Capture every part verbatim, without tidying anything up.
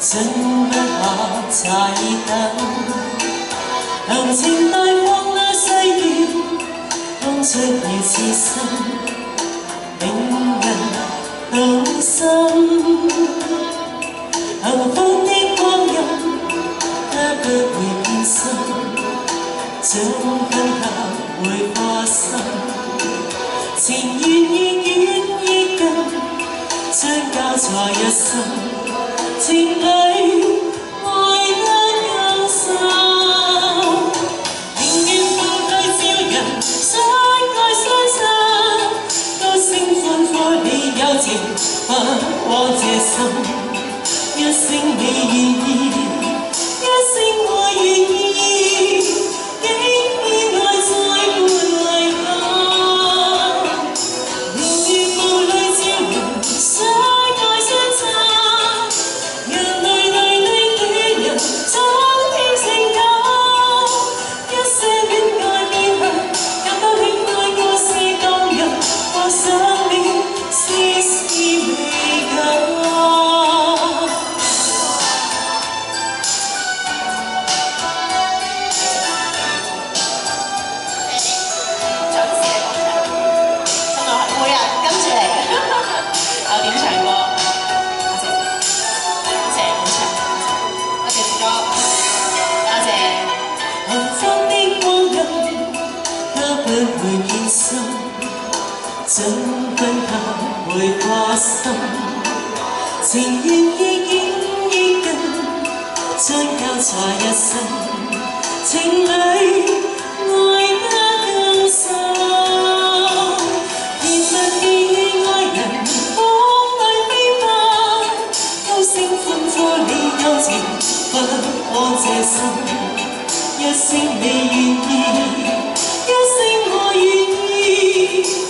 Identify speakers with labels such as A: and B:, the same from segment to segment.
A: 盡不下柴燈，行程大放那歲月，當出了痴心，令人動心。幸福的光陰，它不會變心，將分合會化心，情願亦願亦近，將交錯一生。 情侶愛得更深，寧願負對照人，相愛相親，高聲歡呼你有情，不枉這心。一聲你願意，一聲我願意，竟意外再沒遺憾。寧願負對照人，相愛相親。 怎分合會化心，情願亦願亦近，將交錯一生，情侶愛得更深。甜蜜地愛人，風裏飛奔，高聲歡呼你有情，不枉這心。一聲你願意，一聲我願意。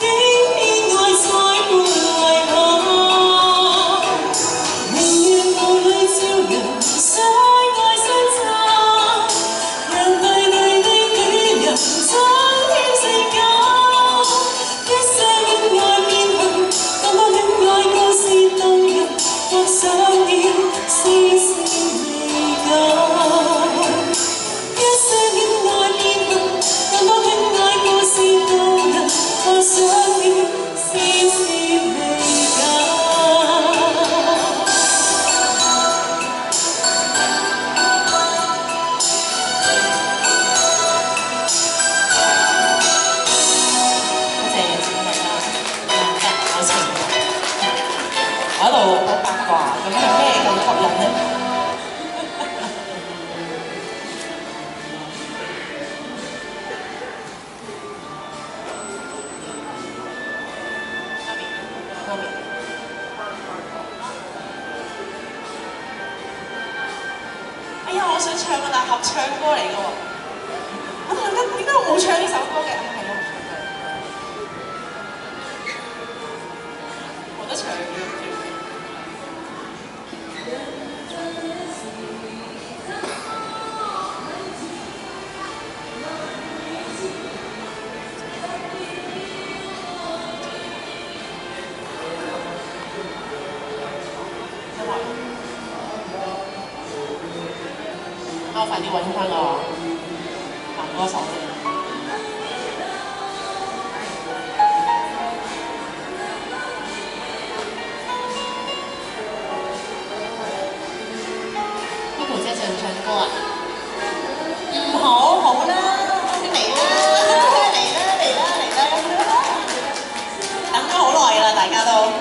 A: 我喺度好八卦，究竟係咩咁吸引呢？哎呀，我想唱啊，但係合唱歌嚟嘅喎。我諗緊點解我冇唱呢首歌嘅？係我唔唱歌，冇得唱。 我快啲揾翻個男歌手先。Coco 姐唱唔唱歌啊？唔好，好啦，先嚟啦，嚟啦，嚟啦，嚟啦！等咗好耐啦，大家都。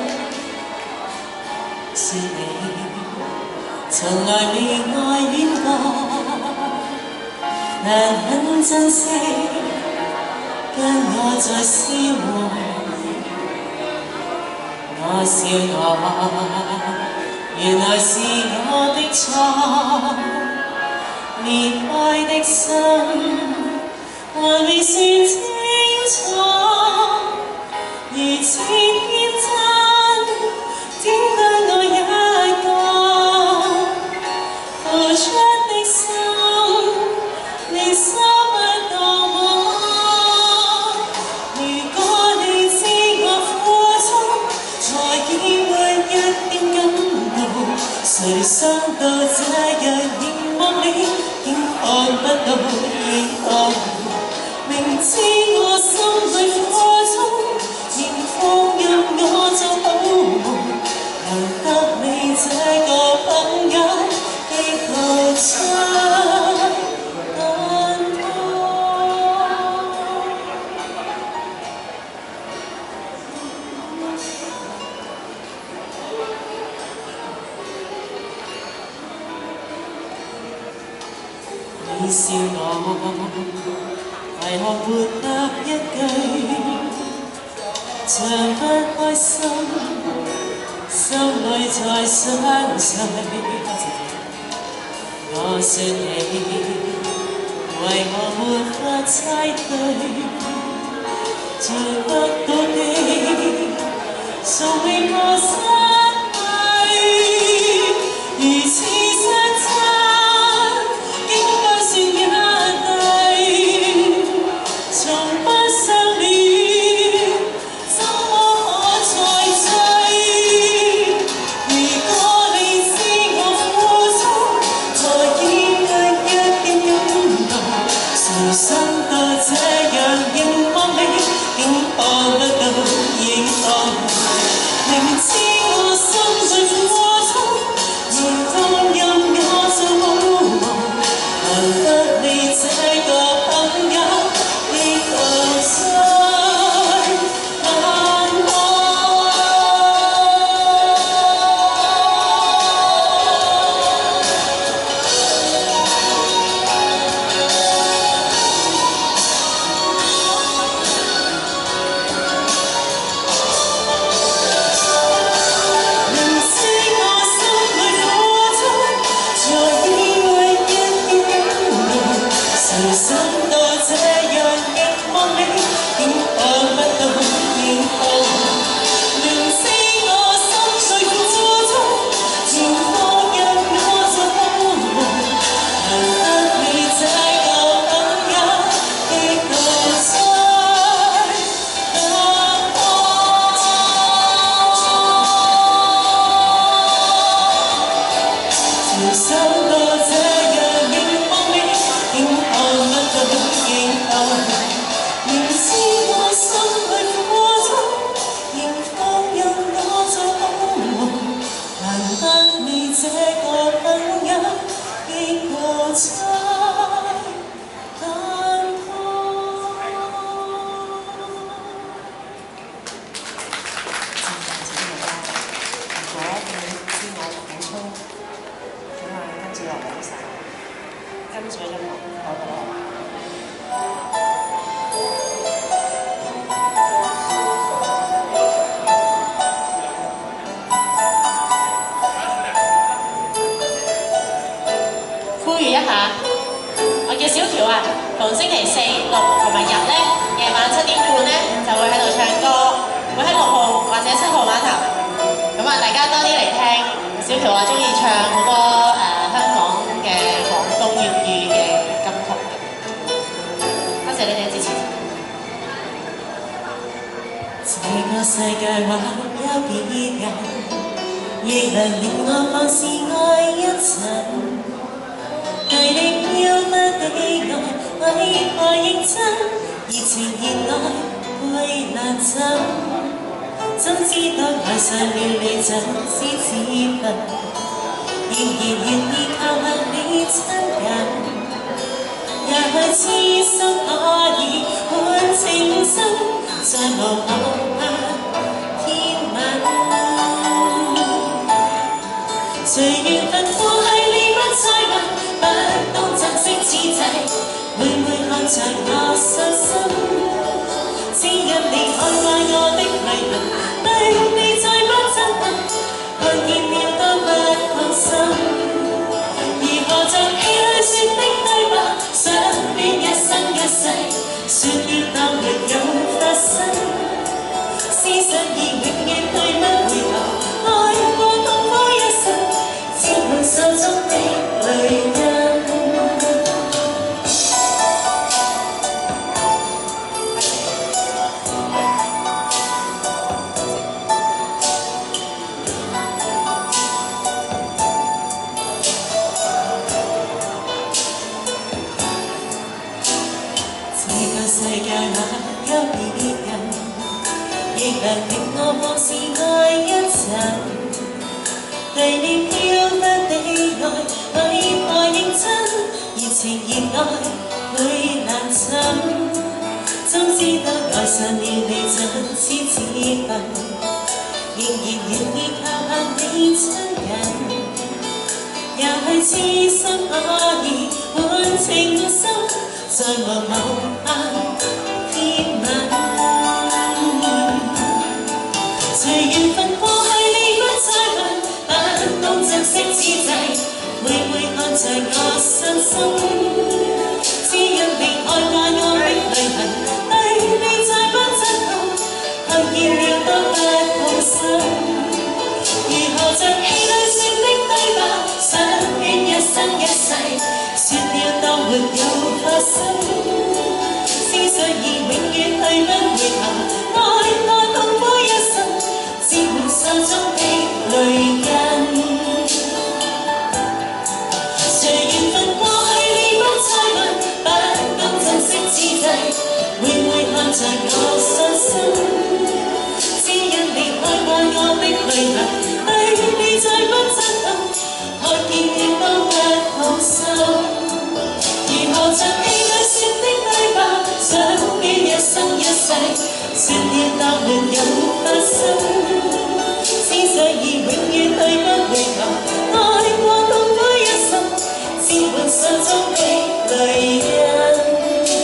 A: 是你，從來未愛戀過。 難很珍惜，跟我在消磨。我笑我，原來是我的錯。裂開的心，還未算清楚。如此天真，點解我一個付出的心？ 你心不到我，如果你知我苦衷，才見會一點感動，誰想不到認同。明知我心裏火燭，仍放任我做好夢。難得你這個朋友，地球出眼光。你笑我。為何活得一句，像不開心，心裏在相隨。我說你為我沒法猜對，做得到的，從未過失去，如此相差，應該算一對。從不相戀，怎麼可再追？如果你知我付出，才應該一點感動。誰想到這樣凝望你，竟看不到影動。明知我心裏火燭，仍放任我做好夢。難得你這個朋友。跟住音樂我覺得。呼籲一下，我叫小喬啊，逢星期四、六同埋日咧，夜晚七點半咧就會喺度唱歌，會喺六號或者七號碼頭。咁啊，大家多啲嚟聽。小喬話中意唱好多誒、呃、香港嘅廣東粵語嘅金曲嘅。多謝你哋嘅支持。這個世界或有別人，亦能令我放肆愛一陣。對你飄忽的愛，為何認真？熱情熱愛背難枕。怎知道愛上了你就是自焚，仍然願意靠向你親近。也許痴心可以換情深，再無可怕天吻。誰緣分負去你不再問，不懂珍惜此際，每每看着我傷心。只因你看慣我的迷魂。對你再不親近，看見了都不放心。如何像戲裏說的對白，想戀一生一世，說要當沒有發生。事實已永遠對不回頭，愛過痛苦一生，只換手中的淚印。 界哪有別人，亦能令我放肆愛一陣。對你飄忽的愛，為何認真？熱情熱愛會難枕。總知道愛上了你真似自焚，仍然願意靠向你親近。也許痴心可以換情深，在茫茫下天吻。隨緣分過去，你不再問，不懂珍惜之際，每每看着我傷心。只因你愛慣我的淚痕，對你再不親近，看見了都不好心。如何像戲裏說的對白，想願一生一世，說了當沒有發生。思緒已永遠去不回頭，愛我痛苦一生，只換手中的淚印。誰緣分過去你不再問，不懂珍惜之際，每每看着我傷心。只因你愛慣我的淚痕，對你再不親近，看見了都不好心。如何像戲裏說的對白，想於一生一世，說了當沒有發生。思緒已永遠去不回頭，愛過痛苦一生，只換手中的淚印。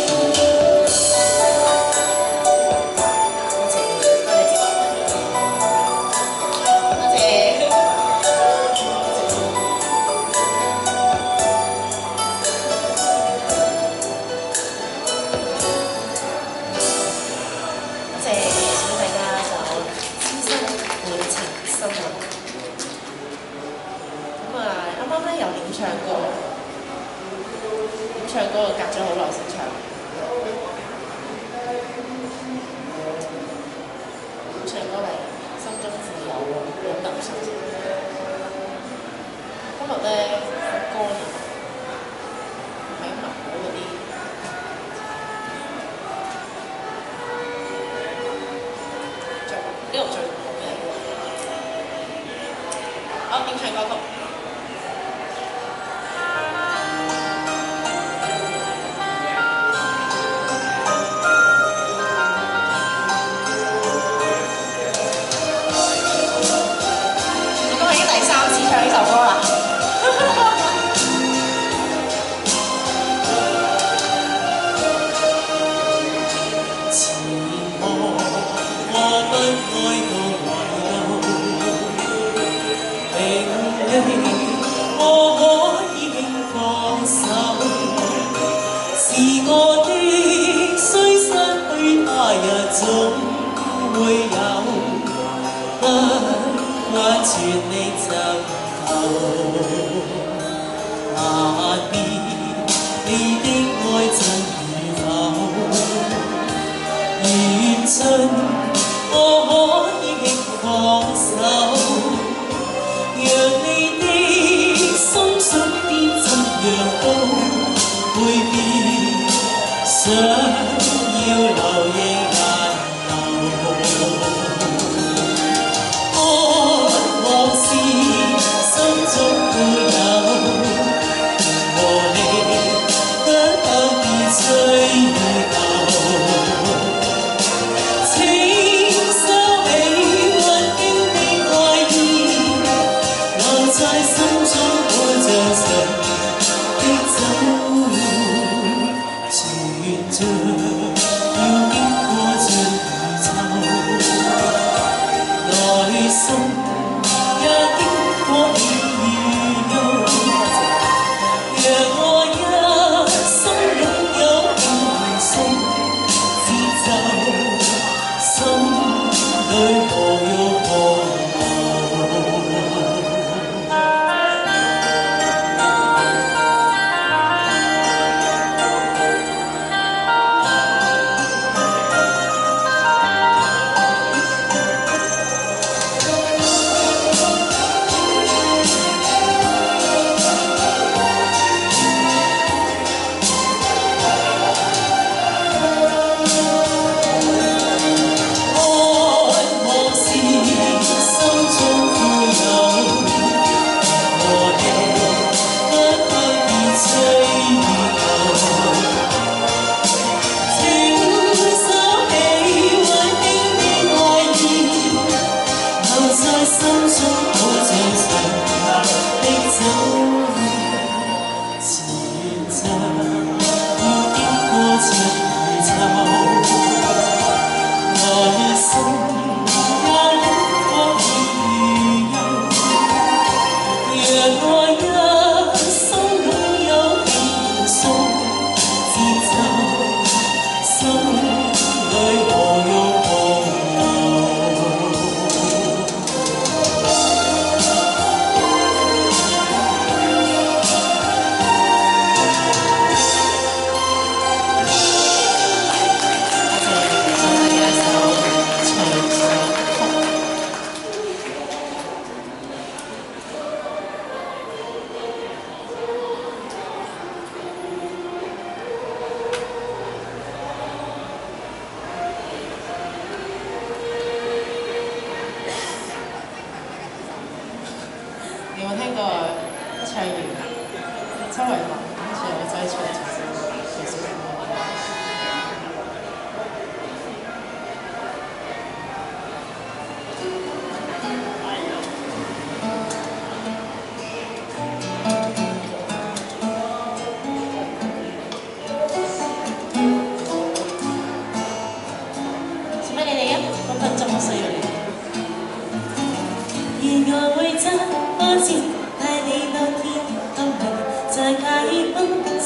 B: 唱歌，咁唱歌隔咗好耐先唱。唱歌係心中自有好感受。今日咧歌呢，喺文稿嗰啲，最呢度最好嘅。好，點唱歌曲？唱呢首歌啦！
A: 前望我不愛到懷舊，並你我可以放手，是我的雖失去他日總會有，不完全你就。那邊你的愛真如否？緣盡我可以放手，讓你的心中邊怎樣都會變，想要留亦難留。愛往事心中固有，和你不可別追究。請收起溫馨的愛意，留在心中我像神的走路，情緣像要經過。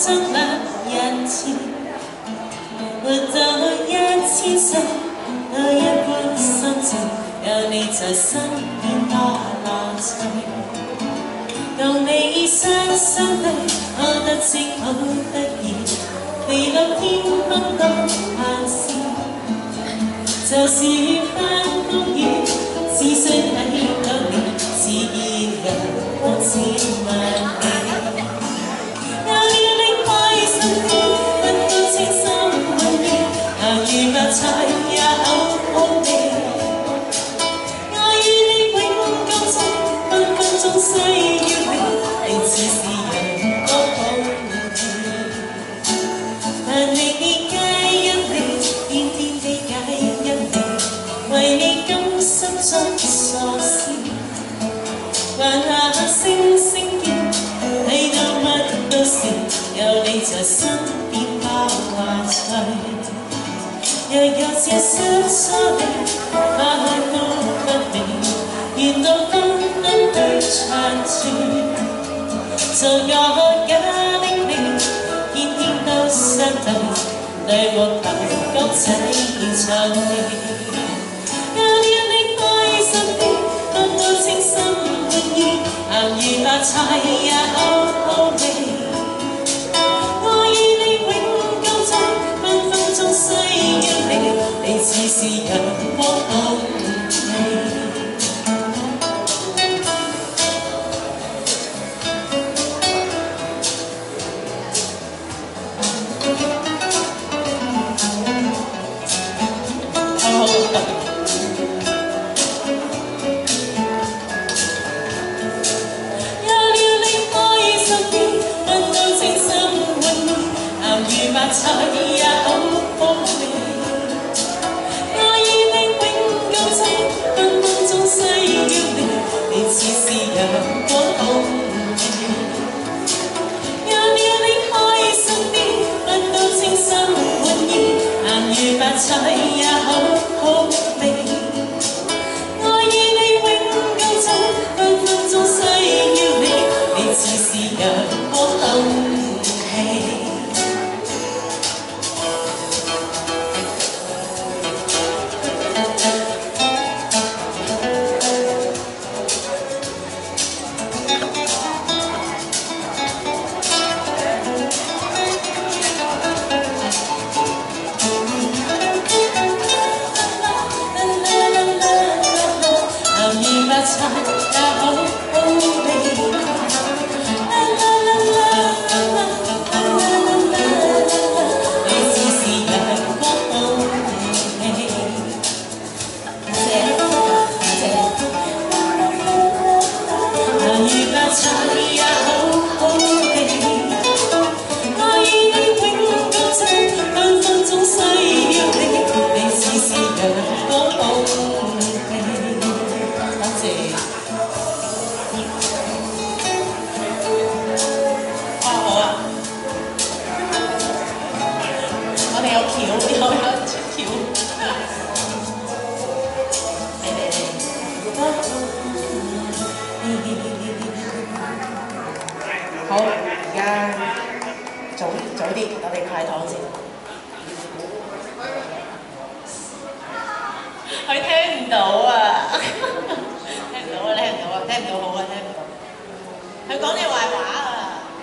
A: 中兩一次，活到一千歲都一般心情，有你在身邊多樂趣。共你雙雙對，我得知好得意，地老天荒都閒事，就是翻風雨，只需睇到你，自然人光千萬里。有了你開心啲，分都清心滿意，鹹魚白菜也好好味。我與你永共聚，分分鐘需要你，你似是陽光好氣。但你皆因你，天天地解因你，為你甘心作傻事，還下星星見，睇到乜都是，有你在身邊包華趣。若有次失疏離，花開都不美，願到風燈去長住，做我假的你，天天都相對，對木頭講這場戲。有了你開心啲，得到清心滿意，鹹魚白菜也好好味。我與你永共聚，分分鐘需要你，你似是陽光好氣。白菜也好好味，我與你永共聚，分分鐘需要你，你似是陽光好氣。有了你開心啲，得到清心滿意，鹹魚白菜也好好味。我與你永共聚，分分鐘需要你，你似是陽光好氣。白菜也好好味，啦啦啦啦啦啦啦啦啦，你似是陽光好氣。謝謝。鹹魚白菜也好好味，我與你永共聚，分分鐘需要你，你似是陽光好氣。我哋有橋，有有出橋。嚟嚟嚟！好，而家早早啲，我哋派糖先。佢聽唔到啊！聽唔到啊！聽唔到啊！聽唔到好啊！聽唔到。佢講你壞話啊！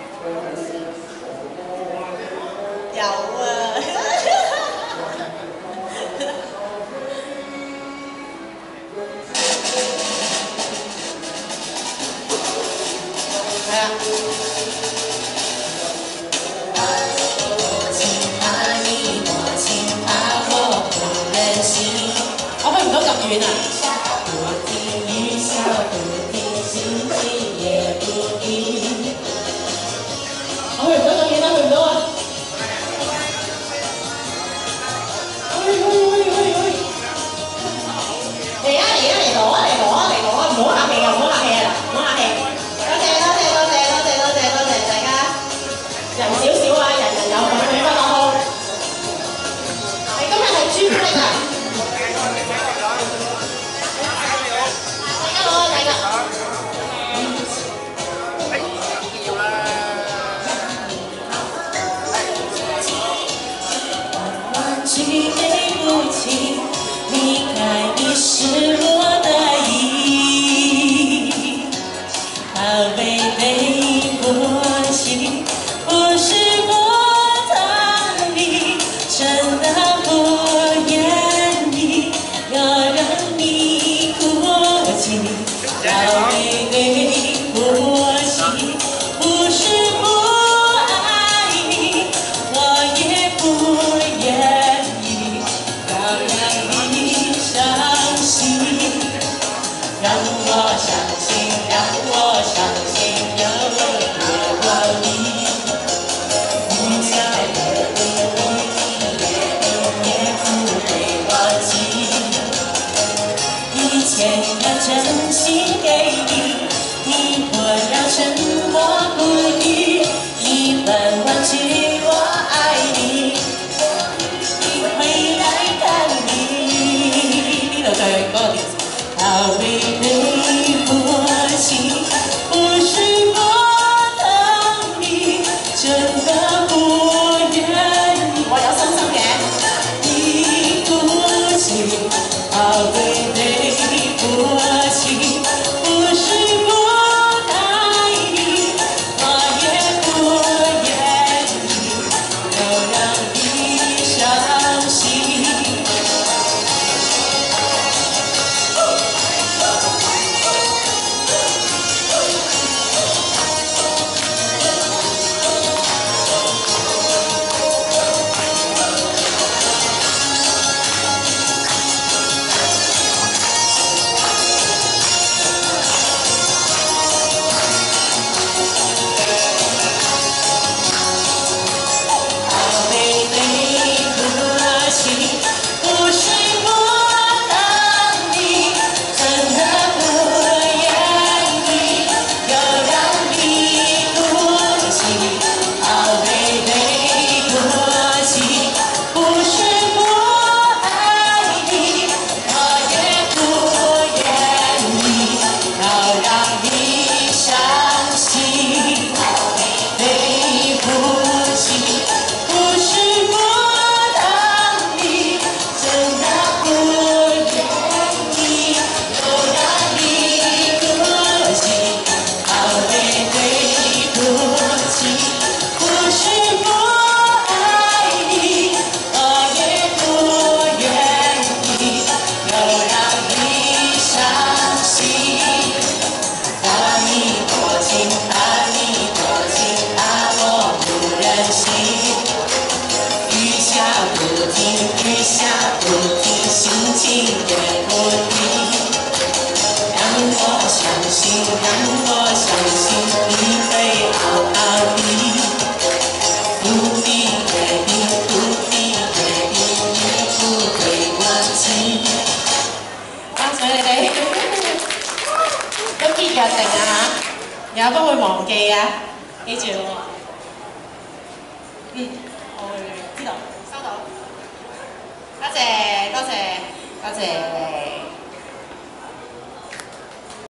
A: 有啊！係啊。我去唔到咁遠啊！我去唔到咁遠啊！去唔到啊！去去去去去！嚟啊嚟啊嚟攞啊嚟攞啊嚟攞啊！唔好客氣啊！唔好客氣啊！唔好客氣！多謝多謝多謝多謝多謝多謝大家，人少少啊，人人有份，氣氛好好。你今日係朱古力啊！ 必會活意。讓我相信，讓我相信你會好好的。不必約定，不必約定，也不會忘記。
B: 啊，所以你哋都結約定啊嚇，也不會忘記啊，記住喎。嗯，我會知道，收到。多謝多謝多謝。